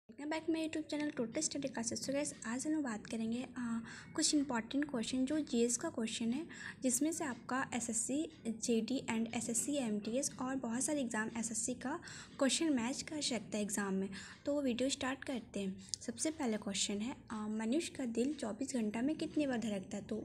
Welcome back मेरे YouTube channel total study classes. तो guys आज हम बात करेंगे कुछ इंपॉर्टेंट क्वेश्चन जो जीएस का क्वेश्चन है, जिसमें से आपका SSC GD and SSC MTS और बहुत सारे एग्ज़ाम एसएससी का क्वेश्चन मैच कर सकता है एग्ज़ाम में। तो वो वीडियो स्टार्ट करते हैं। सबसे पहला क्वेश्चन है, मनुष्य का दिल 24 घंटा में कितनी बार धड़कता है? तो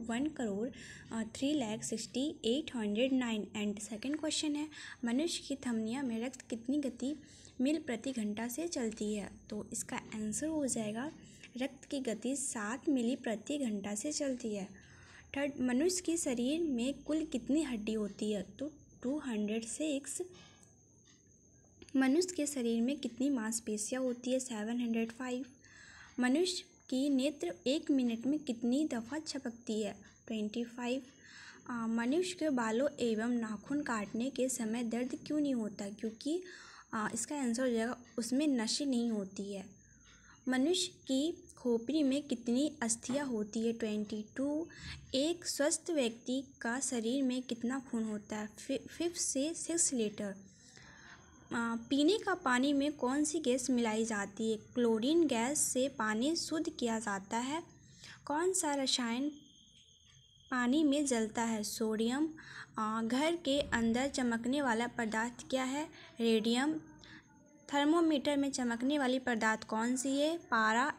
1,03,60,809। एंड सेकेंड क्वेश्चन है, मनुष्य की धमनियों में रक्त कितनी गति मील प्रति घंटा से चलती है? तो इसका आंसर हो जाएगा रक्त की गति 7 मिली प्रति घंटा से चलती है। थर्ड, मनुष्य के शरीर में कुल कितनी हड्डी होती है? तो 206। मनुष्य के शरीर में कितनी मांसपेशियां होती है? 705। मनुष्य की नेत्र 1 मिनट में कितनी दफ़ा झपकती है? 25। मनुष्य के बालों एवं नाखून काटने के समय दर्द क्यों नहीं होता? क्योंकि इसका आंसर हो जाएगा उसमें नशी नहीं होती है। मनुष्य की खोपड़ी में कितनी अस्थियां होती है? 22। एक स्वस्थ व्यक्ति का शरीर में कितना खून होता है? 5 से 6 लीटर। पीने का पानी में कौन सी गैस मिलाई जाती है? क्लोरीन गैस से पानी शुद्ध किया जाता है। कौन सा रसायन पानी में जलता है? सोडियम। घर के अंदर चमकने वाला पदार्थ क्या है? रेडियम। थर्मोमीटर में चमकने वाली पदार्थ कौन सी है? पारा।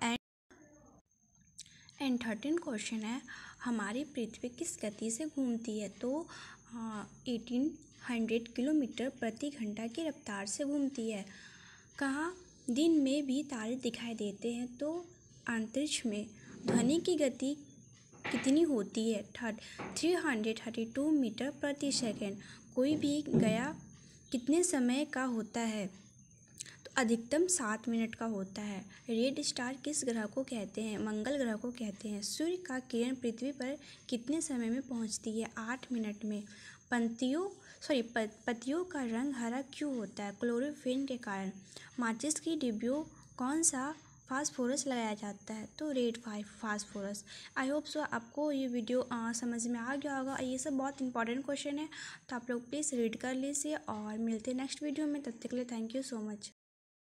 एंड 13 क्वेश्चन है, हमारी पृथ्वी किस गति से घूमती है? तो 1800 किलोमीटर प्रति घंटा की रफ्तार से घूमती है। कहाँ दिन में भी तारे दिखाई देते हैं? तो अंतरिक्ष में। ध्वनि की गति कितनी होती है? 332 मीटर प्रति सेकेंड। कोई भी गया कितने समय का होता है? तो अधिकतम 7 मिनट का होता है। रेड स्टार किस ग्रह को कहते हैं? मंगल ग्रह को कहते हैं। सूर्य का किरण पृथ्वी पर कितने समय में पहुंचती है? 8 मिनट में। पत्तियों का रंग हरा क्यों होता है? क्लोरोफिल के कारण। माचिस की डिब्बियों कौन सा फास्फोरस लगाया जाता है? तो red phosphorus. I hope so आपको ये वीडियो समझ में आ गया होगा। ये सब बहुत इंपॉर्टेंट क्वेश्चन है, तो आप लोग प्लीज़ रीड कर लीजिए और मिलते हैं नेक्स्ट वीडियो में। तब तक के लिए थैंक यू सो मच।